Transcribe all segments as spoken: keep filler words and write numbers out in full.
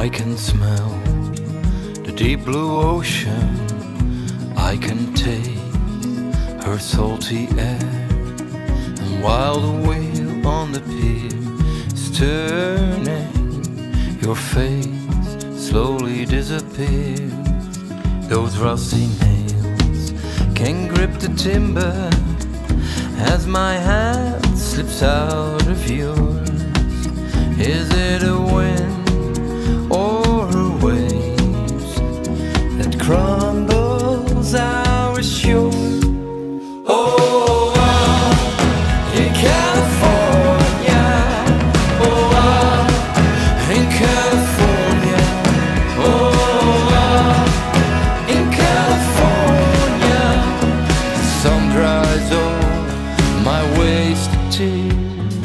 I can smell the deep blue ocean, I can taste her salty air, and while the wheel on the pier is turning, your face slowly disappears. Those rusty nails can grip the timber as my hand slips out of yours. Is it a wind or a waves that crumbles our shore? Oh, ah, in California. Oh, ah, in California. Oh, ah, in California. The sun dries over my wasted tears.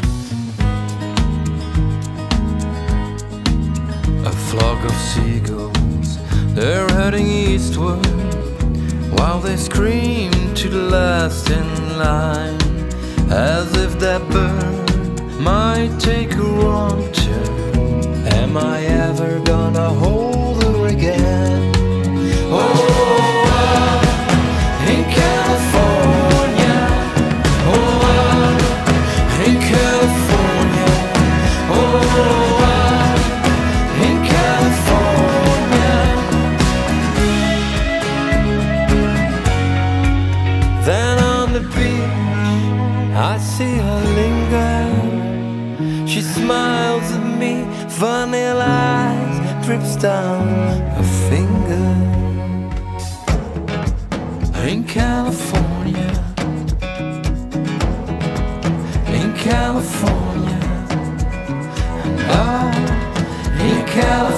A flock of seagulls, they're heading eastward, while they scream to the last in line, as if that bird might take a wrong turn. Am I ever gonna hold her again? Oh, ah, in California. Oh, ah, in California. Oh, ah, in California. Then on the beach, I see her linger. She smiles at me, vanilla eyes drips down her finger. In California, in California, and I, in California.